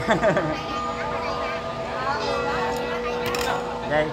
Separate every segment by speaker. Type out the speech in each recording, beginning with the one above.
Speaker 1: Đây.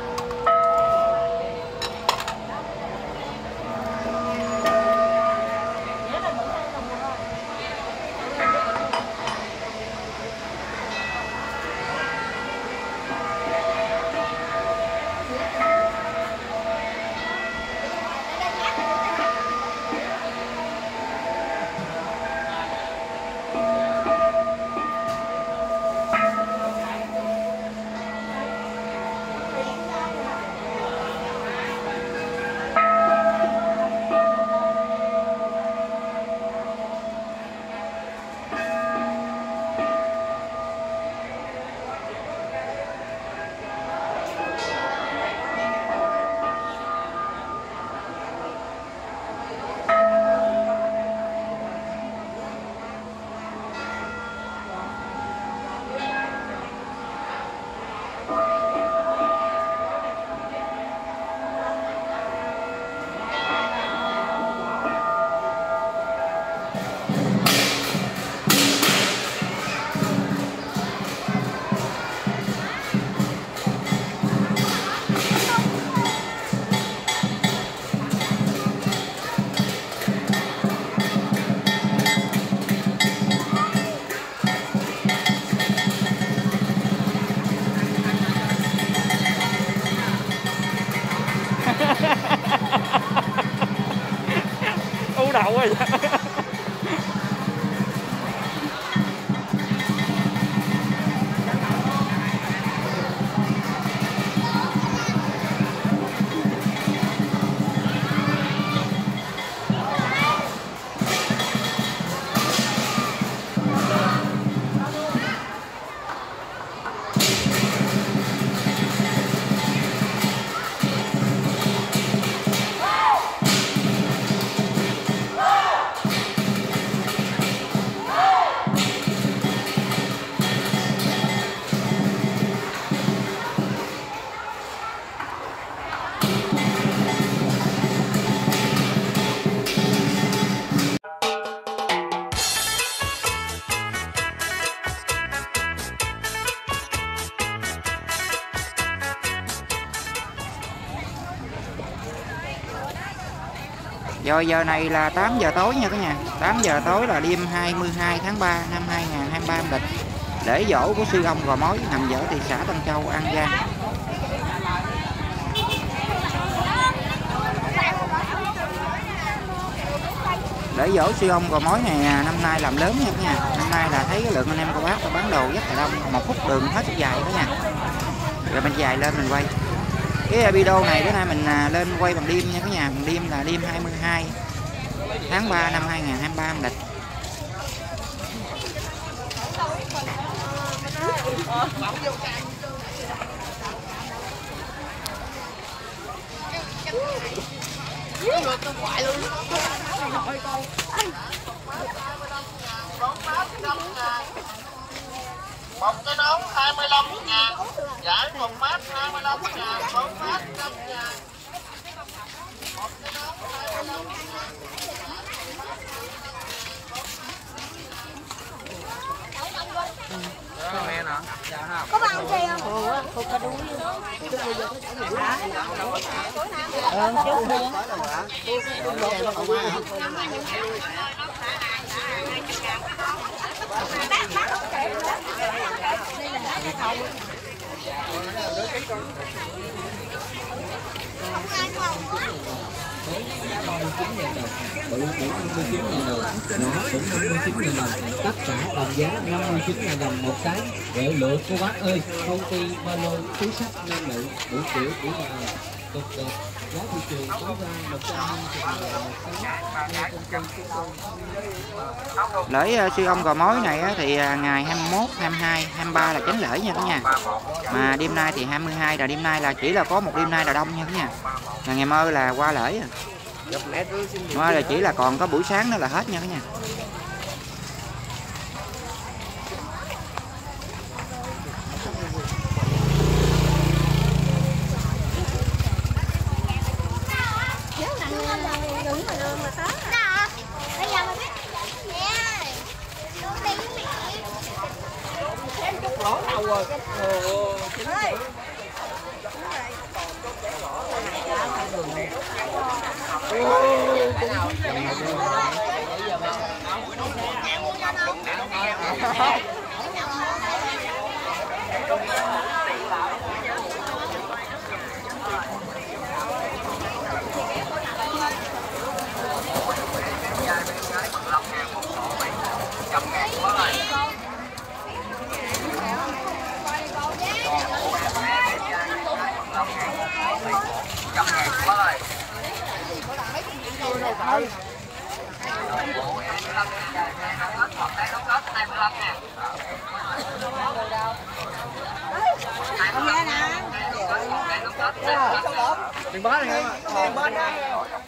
Speaker 1: U đầu rồi. Rồi giờ này là 8 giờ tối nha cả nhà. 8 giờ tối là đêm 22 tháng 3 năm 2023 âm lịch. Lễ dỗ của sư ông Gò Mối nằm ở thị xã Tân Châu, An Giang. Lễ dỗ sư ông Gò Mối này năm nay làm lớn nha cả nhà. Năm nay là thấy cái lượng anh em cô bác bán đồ rất là đông. 1 phút đường hết dài đó nha. Rồi mình dài lên mình quay. Cái video này bữa nay mình lên quay bằng đêm nha cả nhà. Bằng đêm là đêm 22 tháng 3 năm 2023 âm lịch.
Speaker 2: Một cái nón 25.000, giải một mát 25.000, 4 mát 5.000. Một cái nón 25.000.
Speaker 3: Có bao xe không? Không có đuối.
Speaker 4: Bự 49.000 đồng, nhỏ cũng 59.000 đồng, tất cả đồng giá 59.000 đồng một cái. Để lựa cô bác ơi, công ty Mano túi sách nam nữ đủ kiểu đủ màu cực đẹp, giá thị trường tối đa 120.000 đồng.
Speaker 1: Lễ sư ông Gò Mối này thì ngày 21, 22, 23 là chánh lễ nha cả nhà. Mà đêm nay thì 22 là đêm nay là chỉ là có một đêm nay là đông nha cả nhà. Ngày mai là qua lễ rồi. Mai là chỉ là còn có buổi sáng nữa là hết nha cả nhà.
Speaker 3: Bây giờ mình biết. Nè. Đi với mẹ.
Speaker 5: lỗ đầu rồi. Đừng bó này em ạ. Đừng bó đó.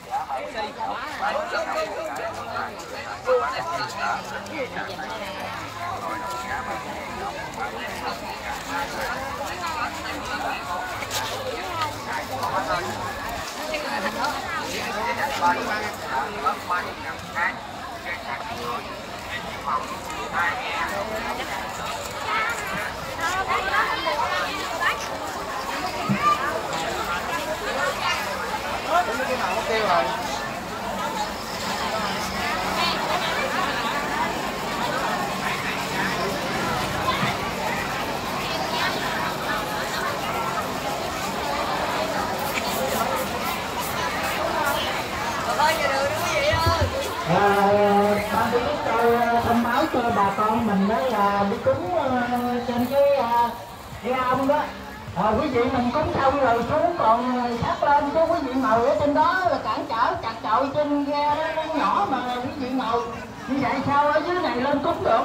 Speaker 6: Ban tổ chức thông báo cho bà con mình đó là đi cúng trên cái ông đó. Quý vị mình cúng xong rồi xuống còn thắp lên cho quý vị ngồi ở trên đó là cản trở chặt chội trên ghe đó, nó nhỏ mà quý vị ngồi như vậy sao ở dưới này lên cúng được.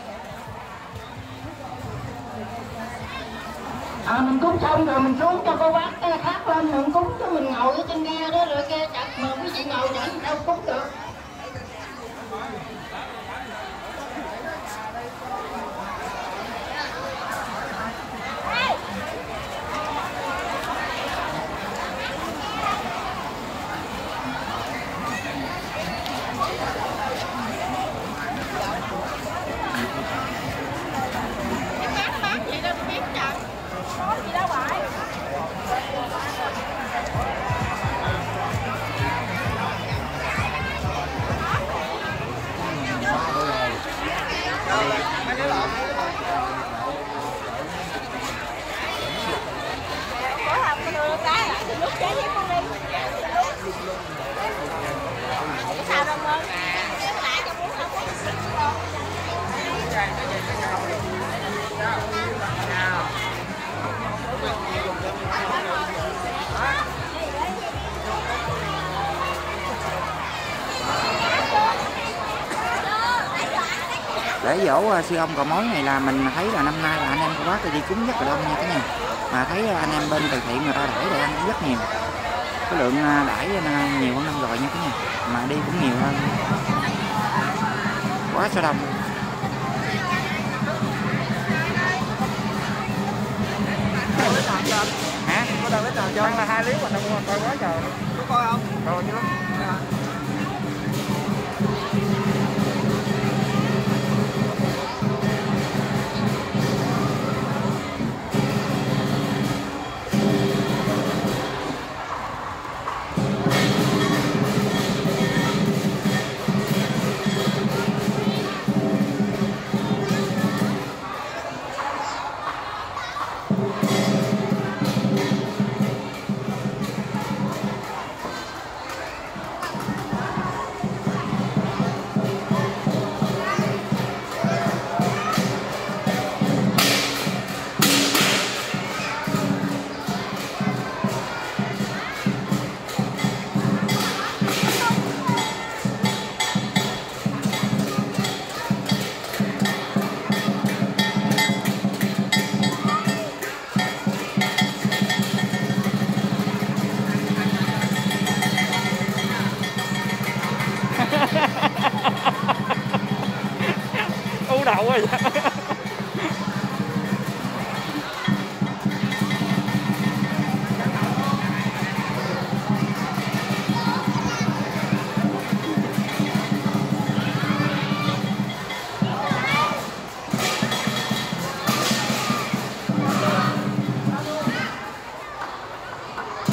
Speaker 6: Mình cúng xong rồi mình xuống cho cô bác khác lên mình cúng cho mình ngồi ở trên ghe đó rồi ghe chặt mà quý vị ngồi vậy đâu cúng được.
Speaker 1: Lễ dỗ sư ông Cò Mối này là mình thấy là năm nay là anh em cô bác đi cúng rất là đông nha cả nhà. Mà thấy anh em bên từ thiện người ta đãi đồ ăn cũng rất nhiều. Cái lượng đãi nhiều hơn năm rồi nha cả nhà. Mà đi cũng nhiều hơn. Quá sao đông. Hả?
Speaker 5: Có đâu cái trò cho ăn là 2 lý mà đâu coi quá trời. Có coi không? Coi chứ lắm. U đầu rồi.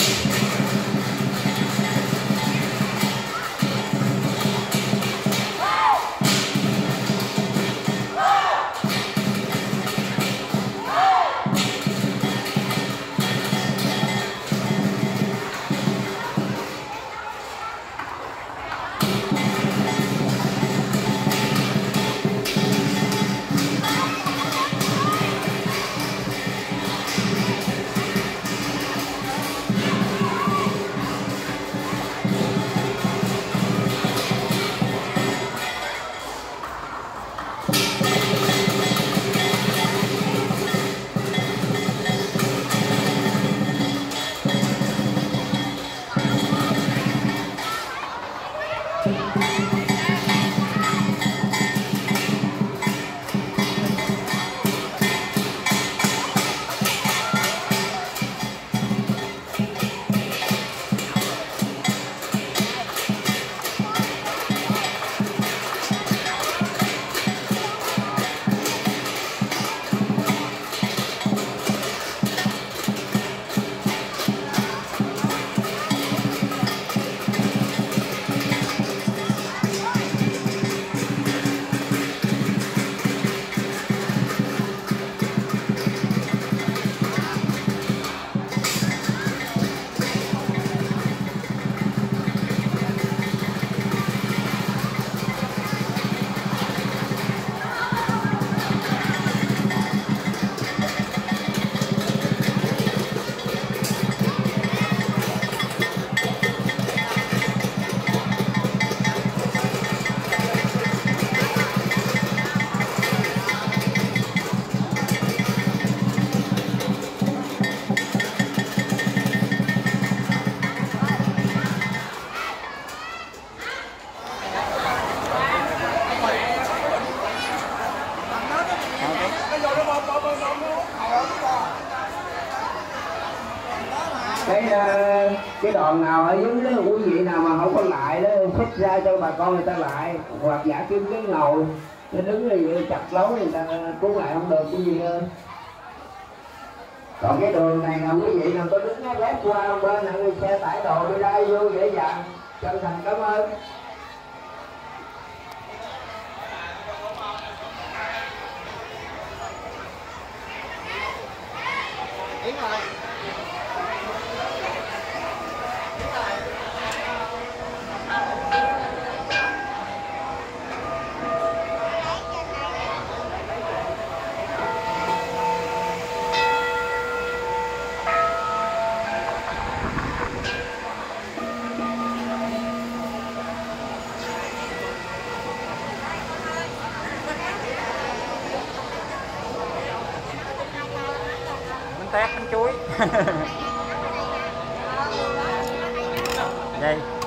Speaker 6: Cái đoàn nào ở dưới đó, quý vị nào mà không có lại đó xích ra cho bà con người ta lại, hoặc giả kiếm cái ngồi nó đứng như chặt lối người ta cứu lại không được cái gì hơn. Còn cái đường này là quý vị nào có đứng ghép qua bên là xe tải đồ đi đây vô dễ dàng. Chân thành cảm ơn.
Speaker 5: Yến ơi. Tét bánh chuối. Đây